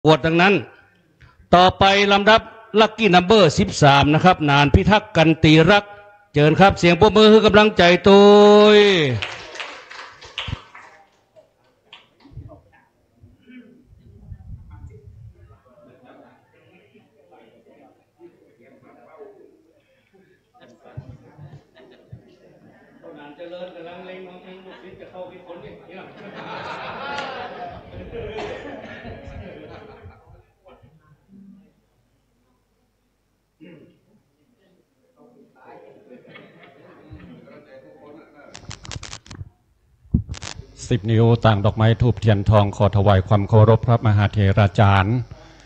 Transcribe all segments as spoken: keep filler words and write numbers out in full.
บวชดังนั้นต่อไปลำดับลัคกี้นัมเบอร์สิบสามนะครับนานพิทักษ์กันตีรักเจิญครับเสียงปรบมือให้กำลังใจตัวสิบนิ้วต่างดอกไม้ทูบเทียนทองขอถวายความเคารพพระมหาเถราจารย์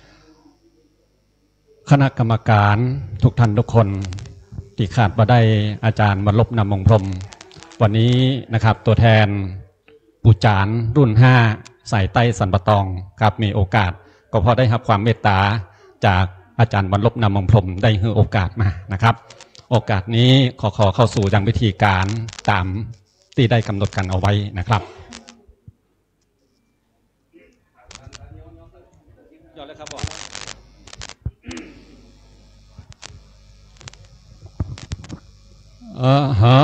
คณะกรรมการทุกท่านทุกคนที่ขาดมาได้อาจารย์มาลบนำมงพรมวันนี้นะครับตัวแทนปูจานรุ่นห้าสายใต้สันปะตองครับมีโอกาสก็พอได้รับความเมตตาจากอาจารย์มาลบนำมงพรมได้ให้โอกาสมานะครับโอกาสนี้ขอขอเข้าสู่ยังวิธีการตามที่ได้กำหนดกันเอาไว้นะครับยอดเลยครับบอกอะหั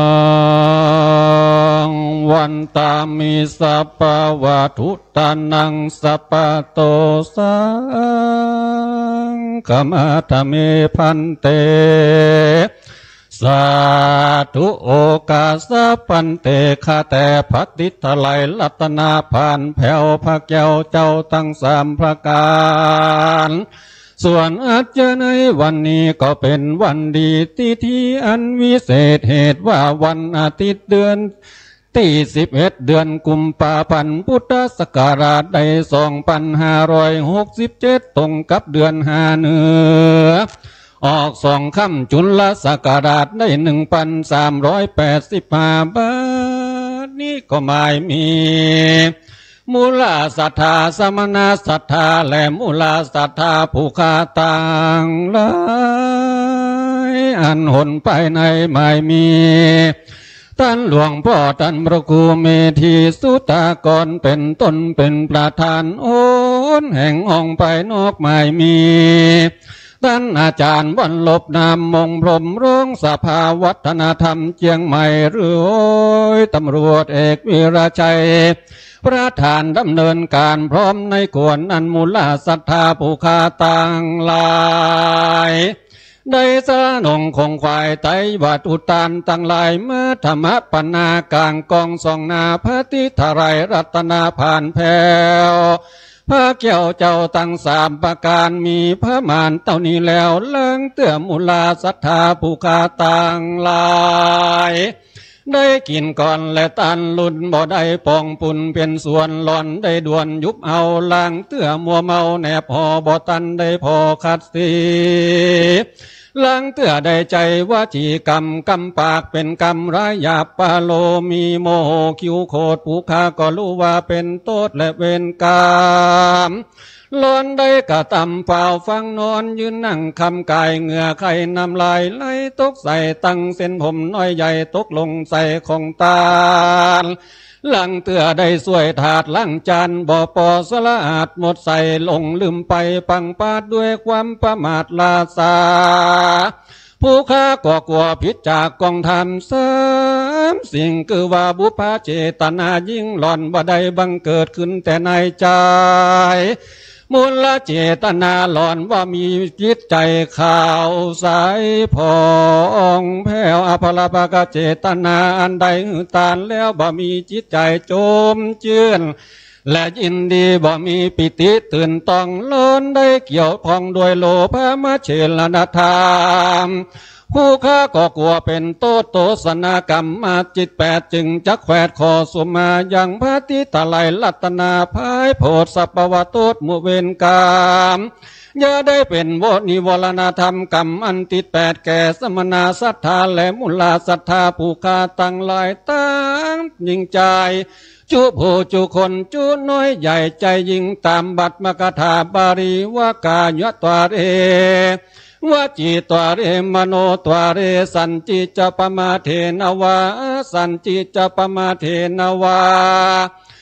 งวันตามิสัพพวะทุตานังสัพพโตสังฆมัตถเมพันเตสาธุโอกาสปันเตข้าแต่พักติทลายรัตนาผ่านแผ่วพระแก้วเจ้าทั้งสามประการส่วนอาจจะในวันนี้ก็เป็นวันดีที่ที่อันวิเศษเหตุว่าวันอาทิตย์เดือนที่สิบเอ็ดเดือนกุมภาพันธ์พุทธศักราชได้สองพันห้าร้อยหกสิบเจ็ดตรงกับเดือนห้าเนื้อออกสองค่ำจุลศักราชได้หนึ่งพันสามร้อยแปดสิบห้าบาทนี้ก็หมายมีมูลศรัทธาสมณศรัทธาและมูลศรัทธาผู้ขาต่างหลายอันหนไปในไม่มีท่านหลวงพ่อท่านพระครูเมธีสุตากรเป็นต้นเป็นประธานโอนแห่งห้องไปนอกไม่มีท่านอาจารย์วันลบนามมงพรมร้องสภาวัฒนธรรมเจียงใหม่หรือโอ้ยตำรวจเอกวีระชัยประธานดำเนินการพร้อมในกวนอันมูลศรัทธาผู้ขาต่างหลายได้สนองคงควายไตวัดอุตานตั้งหลายเมื่อธรรมปนากลางกองสองนาพระทิทไรรัตนาผ่านแผ่วพระเกี่ยวเจ้าตั้งสามประการมีพระมารเต่านี้แล้วเลื่องเตื่อมูลศรัทธาผู้ขาต่างหลายได้กินก่อนและตันลุ่นบ่ได้ปองปุ่นเป็นส่วนหล่อนได้ด่วนยุบเอาล่างเตื้อมัวเมาแนบพอบ่ตันได้พอคัดสีล่างเตื้อได้ใจว่าจีกรรมกำปากเป็นกรรมร้ายหยาบปาโลมีโมโหคิวโคดผู้ขาก็รู้ว่าเป็นโทษและเวรกรรมล้อนได้กะตำเฝ้าฟังนอนยืนนั่งคำกายเหงื่อไข่น้ำลายไหลตกใส่ตั้งเส้นผมน้อยใหญ่ตกลงใส่ของตาลหลังเตื้อได้สวยถาดล้างจานบ่อปอสละอาดหมดใส่ลงลืมไปปังปาดด้วยความประมาทลาสาผู้ค้าก็กลัวผิดจากกองทำสามสิ่งคือว่าบุพเจตนายิ่งหล่อนบ่ได้บังเกิดขึ้นแต่ในใจมูลเจตนาหลอนว่ามีจิตใจข่าวใสพองแผ้วอภรปกเจตนาอันใดตานแล้วบ่มีจิตใจโจมเจือนและยินดีบ่มีปิติตื่นต้องล้นได้เกี่ยวพองด้วยโลภะมะเชลนธรรมผู้ค้าก็กลัวเป็นโตโตสนากรรมมาจิตแปดจึงจักแขวดคอสุมายังพระทิตาไลลัตนาภายโพธสัพวะโตตมุเวนกามอย่าได้เป็นโวนิวรณธรรมกรรมอันติดแปดแก่สมณศรัทธาและมุลาศรัทธาผู้ค้าตั้งหลายตั้งยิ่งใจจุผู้จุคนจุน้อยใหญ่ใจยิ่งตามบัตรมกถาบาลีวากายตวาเรวจีตวาเรมโนตวาเรสันจิจปมาเทนวาสันจิจปมาเทนวา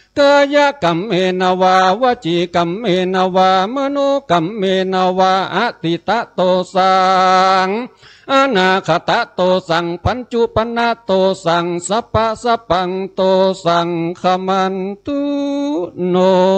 กายกรรมเมนวาวจีกรรมเมนวามโนกรรมเมนวาอติตะโตสังอนาคตะโตสังปัญจุปนาโตสังสัพพะสัพพังโตสังขมันตุโน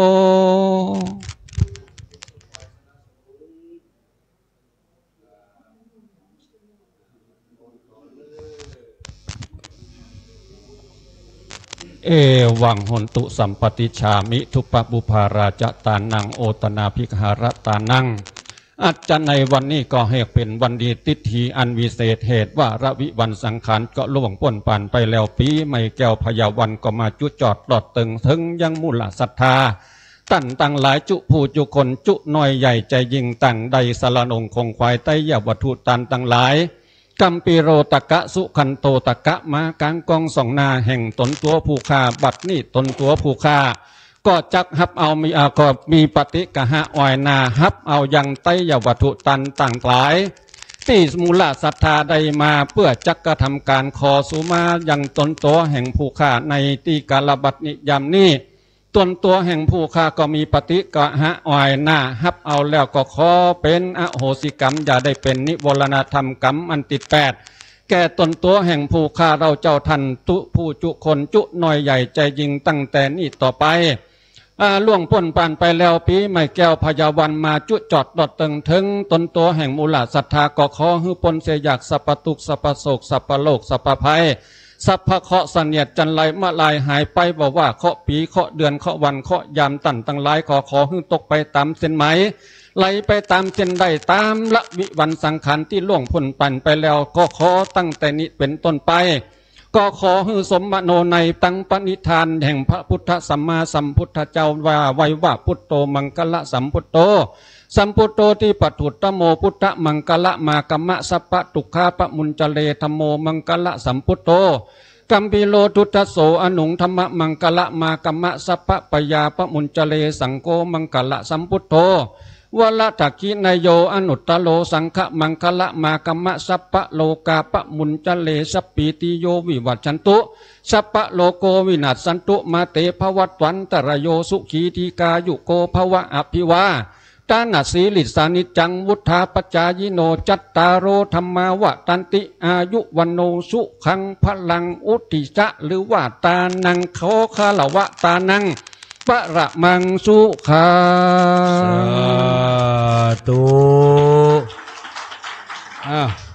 เอวังหนตุสัมปติชามิทุปปุภาราจตานังโอตนาภิกหารตานังอาจจะในวันนี้ก็ให้เป็นวันดีติทีอันวิเศษเหตุว่าระวิวันสังขารก็ล่วงพ้นผ่านไปแล้วปีไม่แก้วพยาวันก็มาจุจอดหลอดตึงถึงยังมูลศรัทธาตั้นตั้งหลายจุผู้จุคนจุน้อยใหญ่ใจยิ่งตั้งใดสารนงคงควายไตยวัตถุตันตั้งหลายกัมปิโรตกะสุขันโตตกะมากางกองสองนาแห่งตนตัวผู้ฆ่าบัดนี้ตนตัวผู้ฆ่าก็จักฮับเอามีอาก็มีปฏิกะหะออยนาฮับเอายังไตยวัตถุตันต่างหลายที่มูลศรัทธาใดมาเพื่อจักกระทำการขอสุมายังตนตัวแห่งผู้ฆ่าในตีกาลบัดนิยามนี้ตนตัวแห่งผู้ฆ่าก็มีปฏิกะหะออยนาฮับเอาแล้วก็ขอเป็นอโหสิกรรมอย่าได้เป็นนิวรณธรรมกรรมอันติดแปดแก่ตนตัวแห่งผู้ฆ่าเราเจ้าทันตุผู้จุคนจุน้อยใหญ่ใจยิงตั้งแต่นี้ต่อไปล่วงพ้นผ่านไปแล้วปีไม่แก้วพยาวันมาจุจอดดอดตึงถึงตนตัวแห่งมูลศรัทธาก็ขอฮือปนเสียอยากสัพพทุกสัพพโศกสัพพโลกสัพพภัยสัพพเคาะเสนียดจันไรมาลายหายไปบอกว่าเคาะปีเคาะเดือนเคาะวันเคาะยามตั้นตั้งหลายขอขอฮือตกไปตามเส้นไหมไหลไปตามเส้นได้ตามละวิวันสังขารที่ล่วงพ้นผ่านไปแล้วก็ขอตั้งแต่นี้เป็นต้นไปก็ขอฮือสมมโนในตั้งปณิธานแห่งพระพุทธสัมมาสัมพุทธเจ้าว่าไว้ว่าพุทโธมังคละสัมพุทโธสัมพุทโธที่ปฐุตโมพุทธมังคละมากรรมะสัพพะตุขาปะมุญจเลธโมมังคละสัมพุทโธกัมปิโลทุตโสอนุงธรรมมังคละมากรรมะสัพพะปยาปะมุญจเลสังโฆมังคละสัมพุทโธวละทักขินายโยอนุตตโลสังฆมังคละมากรรมะสัพพะโลกาปะมุญจเลสัพปีติโยวิวัชชันตุสัพพะโลโกวินัสสันตุมาเตภวัตวันตรโยสุขีทีกายุโกภวะอภิวาตานาสีลิสานิจังวุธาปจายโนจัตตารโรธรรมาวะตันติอายุวันโนสุขังพลังอุติจะหรือว่าตานังโคคาลวะตานังปะระมังสุขาสาธุอ้าว